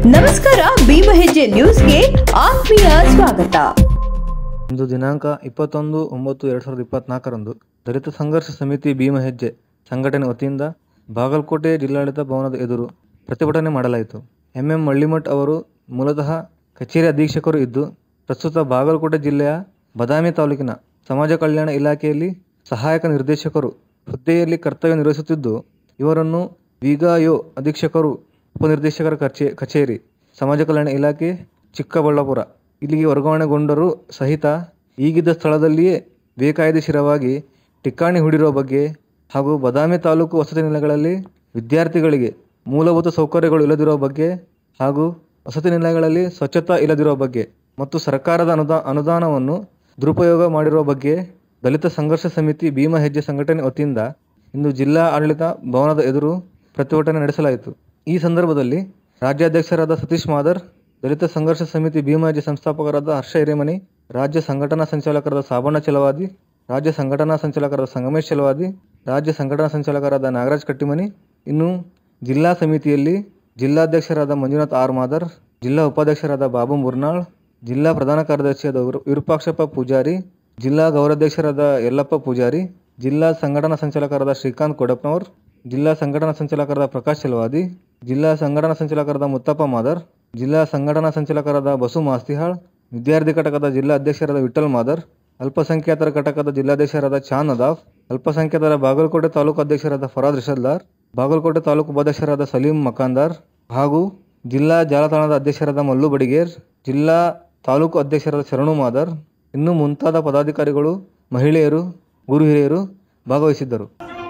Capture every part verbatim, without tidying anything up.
ನಮಸ್ಕಾರ, ಭೀಮಹೆಜ್ಜೆ ನ್ಯೂಸ್ಗೆ ಆತ್ಮೀಯ ಸ್ವಾಗತ. ಇಂದು ದಿನಾಂಕ ಇಪ್ಪತ್ತೊಂದು ಒಂಬತ್ತು ಎರಡು ಸಾವಿರದ ಇಪ್ಪತ್ನಾಲ್ಕರಂದು ದಲಿತ ಸಂಘರ್ಷ ಸಮಿತಿ ಭೀಮಹೆಜ್ಜೆ ಸಂಘಟನೆ ವತಿಯಿಂದ ಬಾಗಲಕೋಟೆ ಜಿಲ್ಲಾಡಳಿತ ಭವನದ ಎದುರು ಪ್ರತಿಭಟನೆ ಮಾಡಲಾಯಿತು. ಎಂ ಎಂ ಮಳ್ಳಿಮಠ್ ಅವರು ಮೂಲತಃ ಕಚೇರಿ ಅಧೀಕ್ಷಕರು ಇದ್ದು, ಪ್ರಸ್ತುತ ಬಾಗಲಕೋಟೆ ಜಿಲ್ಲೆಯ ಬದಾಮಿ ತಾಲೂಕಿನ ಸಮಾಜ ಕಲ್ಯಾಣ ಇಲಾಖೆಯಲ್ಲಿ ಸಹಾಯಕ ನಿರ್ದೇಶಕರು ಹುದ್ದೆಯಲ್ಲಿ ಕರ್ತವ್ಯ ನಿರ್ವಹಿಸುತ್ತಿದ್ದು, ಇವರನ್ನು ವಿಗಾಯೋ ಅಧೀಕ್ಷಕರು ಉಪನಿರ್ದೇಶಕರ ಕಚೇ ಕಚೇರಿ ಸಮಾಜ ಕಲ್ಯಾಣ ಇಲಾಖೆ ಚಿಕ್ಕಬಳ್ಳಾಪುರ ಇಲ್ಲಿಗೆ ವರ್ಗಾವಣೆಗೊಂಡರೂ ಸಹಿತ ಈಗಿದ್ದ ಸ್ಥಳದಲ್ಲಿಯೇ ಬೇಕಾಯ್ದೆಶಿರವಾಗಿ ಠಿಕಾಣಿ ಹೂಡಿರುವ ಬಗ್ಗೆ ಹಾಗೂ ಬದಾಮಿ ತಾಲೂಕು ವಸತಿ ನಿಲಯಗಳಲ್ಲಿ ವಿದ್ಯಾರ್ಥಿಗಳಿಗೆ ಮೂಲಭೂತ ಸೌಕರ್ಯಗಳು ಇಲ್ಲದಿರುವ ಬಗ್ಗೆ ಹಾಗೂ ವಸತಿ ನಿಲಯಗಳಲ್ಲಿ ಸ್ವಚ್ಛತಾ ಇಲ್ಲದಿರುವ ಬಗ್ಗೆ ಮತ್ತು ಸರ್ಕಾರದ ಅನುದಾ ಅನುದಾನವನ್ನು ದುರುಪಯೋಗ ಮಾಡಿರುವ ಬಗ್ಗೆ ದಲಿತ ಸಂಘರ್ಷ ಸಮಿತಿ ಭೀಮಹೆಜ್ಜೆ ಸಂಘಟನೆ ವತಿಯಿಂದ ಇಂದು ಜಿಲ್ಲಾ ಆಡಳಿತ ಭವನದ ಎದುರು ಪ್ರತಿಭಟನೆ ನಡೆಸಲಾಯಿತು. ಈ ಸಂದರ್ಭದಲ್ಲಿ ರಾಜ್ಯಾಧ್ಯಕ್ಷರಾದ ಸತೀಶ್ ಮಾದರ್, ದಲಿತ ಸಂಘರ್ಷ ಸಮಿತಿ ಭೀಮಹೆಜ್ಜೆ ಸಂಸ್ಥಾಪಕರಾದ ಹರ್ಷ ಹಿರೇಮನಿ, ರಾಜ್ಯ ಸಂಘಟನಾ ಸಂಚಾಲಕರಾದ ಸಾಬಣ್ಣ ಚಲವಾದಿ, ರಾಜ್ಯ ಸಂಘಟನಾ ಸಂಚಾಲಕರಾದ ಸಂಗಮೇಶ್ ಚಲವಾದಿ, ರಾಜ್ಯ ಸಂಘಟನಾ ಸಂಚಾಲಕರಾದ ನಾಗರಾಜ್ ಕಟ್ಟಿಮನಿ, ಇನ್ನು ಜಿಲ್ಲಾ ಸಮಿತಿಯಲ್ಲಿ ಜಿಲ್ಲಾಧ್ಯಕ್ಷರಾದ ಮಂಜುನಾಥ್ ಆರ್ ಮಾದರ್, ಜಿಲ್ಲಾ ಉಪಾಧ್ಯಕ್ಷರಾದ ಬಾಬು ಮುರ್ನಾಳ್, ಜಿಲ್ಲಾ ಪ್ರಧಾನ ಕಾರ್ಯದರ್ಶಿಯಾದ ವಿರೂಪಾಕ್ಷಪ್ಪ ಪೂಜಾರಿ, ಜಿಲ್ಲಾ ಗೌರವಾಧ್ಯಕ್ಷರಾದ ಯಲ್ಲಪ್ಪ ಪೂಜಾರಿ, ಜಿಲ್ಲಾ ಸಂಘಟನಾ ಸಂಚಾಲಕರಾದ ಶ್ರೀಕಾಂತ್ ಕೊಡಪ್ನವರ್, ಜಿಲ್ಲಾ ಸಂಘಟನಾ ಸಂಚಾಲಕರಾದ ಪ್ರಕಾಶ್ ಚಲವಾದಿ, ಜಿಲ್ಲಾ ಸಂಘಟನಾ ಸಂಚಾಲಕರಾದ ಮುತ್ತಪ್ಪ ಮಾದರ್, ಜಿಲ್ಲಾ ಸಂಘಟನಾ ಸಂಚಾಲಕರಾದ ಬಸು ಮಾಸ್ತಿಹಾಳ್, ವಿದ್ಯಾರ್ಥಿ ಘಟಕದ ಜಿಲ್ಲಾ ಅಧ್ಯಕ್ಷರಾದ ವಿಠಲ್ ಮಾದರ್, ಅಲ್ಪಸಂಖ್ಯಾತರ ಘಟಕದ ಜಿಲ್ಲಾಧ್ಯಕ್ಷರಾದ ಚಾನ್ ನದಾಫ್, ಅಲ್ಪಸಂಖ್ಯಾತರ ಬಾಗಲಕೋಟೆ ತಾಲೂಕು ಅಧ್ಯಕ್ಷರಾದ ಫರಾದ್ ರಿಷಲ್ದಾರ್, ಬಾಗಲಕೋಟೆ ತಾಲೂಕು ಉಪಾಧ್ಯಕ್ಷರಾದ ಸಲೀಂ ಮಕಾಂದಾರ್ ಹಾಗೂ ಜಿಲ್ಲಾ ಜಾಲತಾಣದ ಅಧ್ಯಕ್ಷರಾದ ಮಲ್ಲು ಬಡಿಗೇರ್, ಜಿಲ್ಲಾ ತಾಲೂಕು ಅಧ್ಯಕ್ಷರಾದ ಶರಣು ಮಾದರ್, ಇನ್ನೂ ಮುಂತಾದ ಪದಾಧಿಕಾರಿಗಳು, ಮಹಿಳೆಯರು, ಗುರು ಹಿರಿಯರು ಭಾಗವಹಿಸಿದ್ದರು.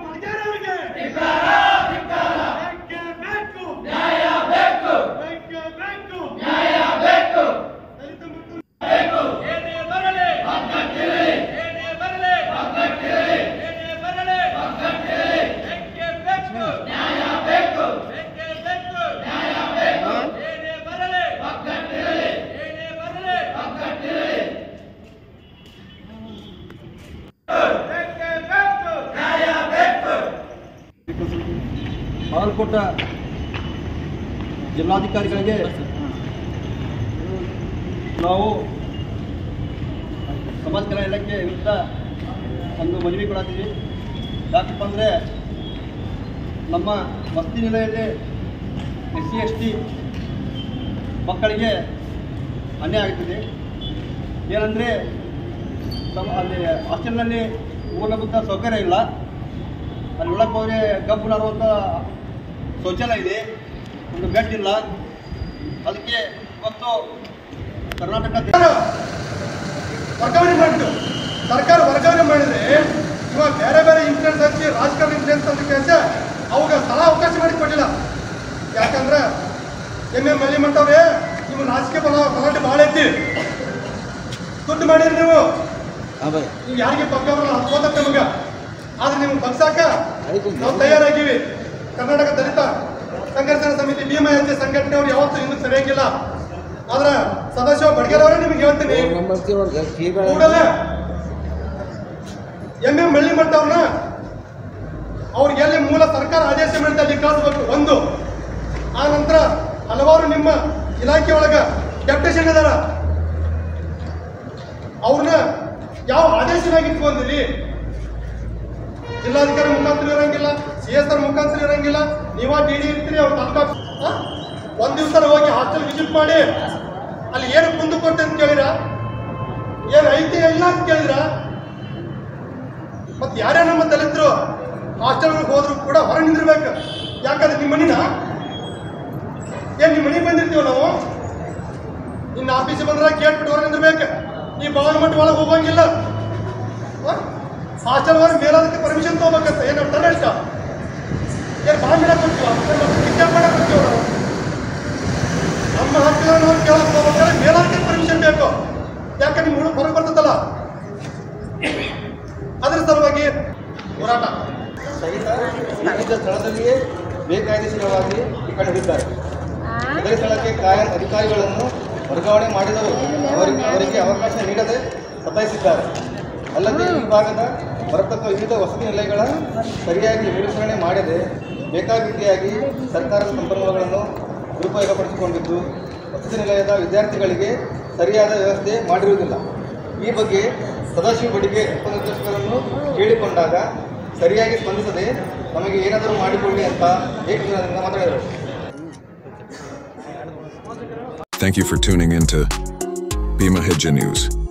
ಬಾಗಲಕೋಟೆ ಜಿಲ್ಲಾಧಿಕಾರಿಗಳಿಗೆ ನಾವು ಸಮಾಜ ಕಲ್ಯಾಣ ಇಲಾಖೆ ವಿರುದ್ಧ ಒಂದು ಮನವಿ ಕೊಡಾತೀವಿ. ಯಾಕಪ್ಪ ಅಂದರೆ ನಮ್ಮ ವಸತಿ ನಿಲಯದಲ್ಲಿ ಎಸ್ ಸಿ ಎಸ್ ಟಿ ಮಕ್ಕಳಿಗೆ ಅನ್ಯಾಯ ಆಗ್ತಿದೆ. ಏನಂದರೆ ತಮ್ಮ ಅಲ್ಲಿ ಹಾಸ್ಟೆಲ್ನಲ್ಲಿ ಮೂಲಭೂತ ಸೌಕರ್ಯ ಇಲ್ಲ. ಅಲ್ಲಿ ಒಳಗೆ ಹೋದರೆ ಗಬ್ಬು ನಾರುವಂಥ ಶೌಚಾಲಯ ಇದೆ, ಒಂದು ಬೆಡ್ ಇಲ್ಲ. ಅದಕ್ಕೆ ಇವತ್ತು ಕರ್ನಾಟಕ ವರ್ಗಾವಣೆ ಮಾಡಿದ್ದು ಸರ್ಕಾರ ವರ್ಗಾವಣೆ ಮಾಡಿದರೆ ಇವಾಗ ಬೇರೆ ಬೇರೆ ಇನ್ಸಿಡೆನ್ಸ್ ಹಚ್ಚಿ ರಾಜಕಾರಣ ಇನ್ಸಿಡೆನ್ಸ್ ಅಂತ ಕೆಲಸ ಅವಾಗ ಸ್ಥಳ ಅವಕಾಶ ಮಾಡಿ ಕೊಟ್ಟಿಲ್ಲ. ಯಾಕಂದ್ರೆ ಎಮ್ ಎಂ ಮಳ್ಳಿಮಠ್ ಅವ್ರೆ, ನಿಮ್ಮ ರಾಜಕೀಯ ಬಲ ಗಲಾಟೆ ಭಾಳ ಐತಿ, ದುಡ್ಡು ಮಾಡಿರಿ ನೀವು. ನೀವು ಯಾರಿಗೆ ಪಕ್ಕವಲ್ಲ ಹತ್ಕೋತ ನಮಗೆ, ಆದ್ರೆ ನಿಮ್ಗೆ ಬಗ್ಸಾಕ ನಾವು ತಯಾರಾಗಿವಿ. ಕರ್ನಾಟಕ ದಲಿತ ಸಂಘರ್ಷ ಸಮಿತಿ ಭೀಮಹೆಜ್ಜೆ ಸಂಘಟನೆಯವರು ಯಾವತ್ತೂ ಇನ್ನೂ ಸರಿಯಾಗಿಲ್ಲ. ಆದ್ರೆ ಸದಾಶಿವ ಬಡ್ಗೇರವರೇ ನಿಮ್ಗೆ ಹೇಳ್ತೀನಿ, ಕೂಡಲೇ ಎಂ ಎಂ ಮಳ್ಳಿಮಠ್ ಅವ್ರನ್ನ ಅವ್ರಿಗೆ ಎಲ್ಲಿ ಮೂಲ ಸರ್ಕಾರ ಆದೇಶ ಮಾಡಿದ ಅಲ್ಲಿ ಕಳಿಸ್ಬೇಕು ಒಂದು. ಆ ನಂತರ ಹಲವಾರು ನಿಮ್ಮ ಇಲಾಖೆ ಒಳಗ ಡೆಪ್ಯುಟೇಷನ್ ಇದಾರ, ಅವ್ರನ್ನ ಯಾವ ಆದೇಶನಾಗಿ ಇಟ್ಕೊಂಡಿರಿ, ಜಿಲ್ಲಾಧಿಕಾರಿ ಮುಖಾಂತರ ಇರಂಗಿಲ್ಲ, ಸಿ ಎಸ್ ಆರ್ ಮುಖಾಂತರ ಇರಂಗಿಲ್ಲ, ನೀವಾ ಡಿ ಡಿ ಇರ್ತೀರಿ. ಅವ್ರು ತಾಲೂಕು ಒಂದು ದಿವಸ ಹೋಗಿ ಹಾಸ್ಟೆಲ್ ವಿಸಿಟ್ ಮಾಡಿ ಅಲ್ಲಿ ಏನು ಕುಂದು ಕೊಟ್ಟೆ ಅಂತ ಕೇಳಿರ, ಏನು ಐತಿ ಇಲ್ಲ ಅಂತ ಕೇಳಿದ್ರ. ಮತ್ತೆ ಯಾರೇ ನಮ್ಮ ದಲಿತರು ಹಾಸ್ಟೆಲ್ಗಳಿಗೆ ಹೋದ್ರು ಕೂಡ ಹೊರ ನಿಂದಿರ್ಬೇಕು. ಯಾಕಂದ್ರೆ ನಿಮ್ಮ ಮನಿನ ಏನು ನಿಮ್ಮ ಮನೆಗೆ ಬಂದಿರ್ತೀವಿ ನಾವು, ನಿನ್ನ ಆಫೀಸಿಗೆ ಬಂದ್ರೆ ಗೇಟ್ ಬಿಟ್ಟು ಹೊರ ನಿಂದಿರ್ಬೇಕು. ನೀ ಬಾವನ ಮಟ್ಟ ಒಳಗೆ ಹೋಗಂಗಿಲ್ಲ. ಹಾಸ್ಟೆಲ್ ಒಳಗೆ ಮೇಲಾದಕ್ಕೆ ಪರ್ಮಿಷನ್ ತೊಗೋಬೇಕಂತ ಏನು ತಲೆ ಇಷ್ಟ, ಏನು ಬಾಳ ಮೇಡ ಕೊಡ್ತೀವ ಕಿಡ್ನಾಪ್ ಮಾಡಕ್ಕೆ ಕೊಡ್ತೀವ ನಾವು. ನಮ್ಮ ಹಕ್ಕನ್ನು ನಾವು ಕೇಳಕ್ಕೆ ಹೋಗ್ಬೇಕಾದ್ರೆ ಮೇಲಾದಕ್ಕೆ ಪರ್ಮಿಷನ್ ಬೇಕು. ಯಾಕೆ ನಿಮ್ಮ ಹುಡುಗ ಹೊರಗೆ ಬರ್ತದಲ್ಲ, ಅದರ ಸಲುವಾಗಿ ಹೋರಾಟ ಸಹಿತ ಈಗಿದ್ದ ಸ್ಥಳದಲ್ಲಿಯೇ ಬೇಕಾಯ್ದೆಶಿರವಾಗಿ ಠಿಕಾಣಿ ಹಿಡಿದ್ದಾರೆ. ಇದೇ ಸ್ಥಳಕ್ಕೆ ಕಾಯಂ ಅಧಿಕಾರಿಗಳನ್ನು ವರ್ಗಾವಣೆ ಮಾಡಿದವರು ಅವರಿಗೆ ಅವರಿಗೆ ಅವಕಾಶ ನೀಡದೆ ಸತಾಯಿಸಿದ್ದಾರೆ. ಅಲ್ಲದೆ ಈ ಭಾಗದ ಬರತಕ್ಕ ವಿವಿಧ ವಸತಿ ನಿಲಯಗಳ ಸರಿಯಾಗಿ ವಿವೇಚನೆ ಮಾಡದೆ ಬೇಕಾಬಿಟ್ಟಿಯಾಗಿ ಸರ್ಕಾರದ ಸಂಪನ್ಮೂಲಗಳನ್ನು ದುರುಪಯೋಗಪಡಿಸಿಕೊಂಡಿದ್ದು ವಸತಿ ನಿಲಯದ ವಿದ್ಯಾರ್ಥಿಗಳಿಗೆ ಸರಿಯಾದ ವ್ಯವಸ್ಥೆ ಮಾಡಿರುವುದಿಲ್ಲ. ಈ ಬಗ್ಗೆ ಸದಾಶಿವ ಬಡಿಗೆ ಉಪನಿರ್ದೇಶಕರನ್ನು ಕೇಳಿಕೊಂಡಾಗ ಸರಿಯಾಗಿ ಸ್ಪಂದಿಸದೆ ನಮಗೆ ಏನಾದರೂ ಮಾಡಿಕೊಳ್ಳಿ ಅಂತ ಏಕದಿನದಿಂದ ಮಾತಾಡಿದರು. Thank you for tuning in to Bhima Hedge News.